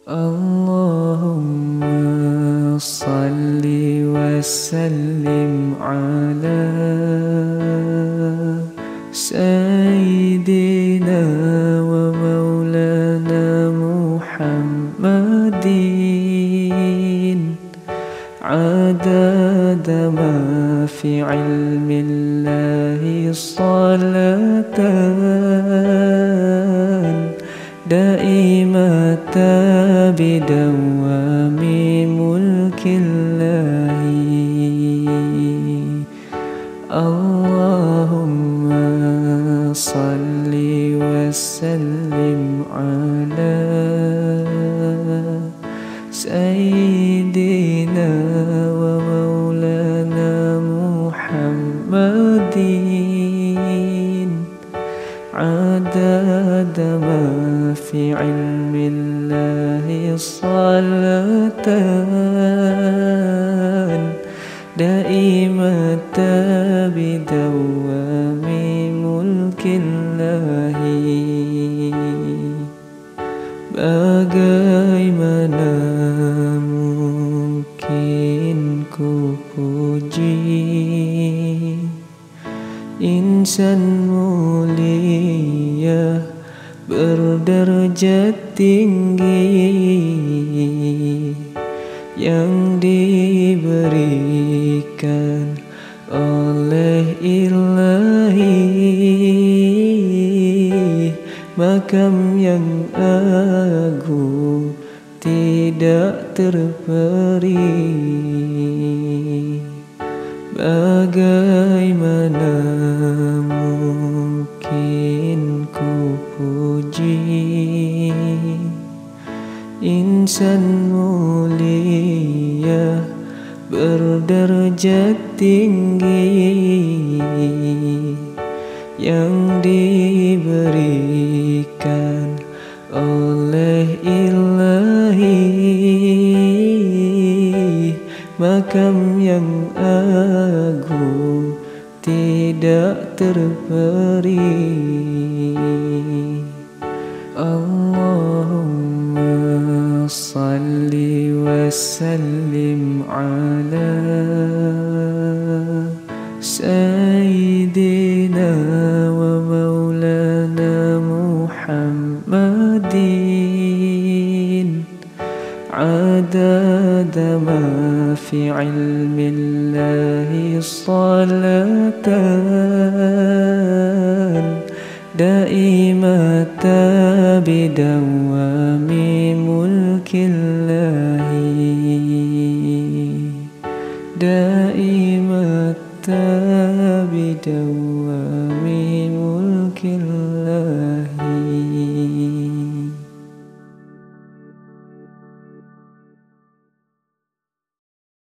Allahumma salli wa sallim ala Sayyidina wa maulana Muhammadin adada ma fi ilmillahi salatan daimata bidawami mulkillahi. Allahumma salli wa sallim ala Sayyidina wa maulana Muhammadin adada ma fi ilmillahi salatan daimata bidawami mulkillahi. Bagaimana mungkin ku puji insan mulia berderajat tinggi yang diberikan oleh Ilahi, makam yang agung tidak terperi. Bagaimana mungkin ku puji insan mulia berderajat tinggi yang diberikan oleh Ilahi, makam yang agung tidak terperi. Allahumma salli wa sallim ala Sayyidina wa maulana Muhammadin adada ma fi ilmillahi salatan daimata bidawami mulkillahi, daimata bidawami mulkillahi.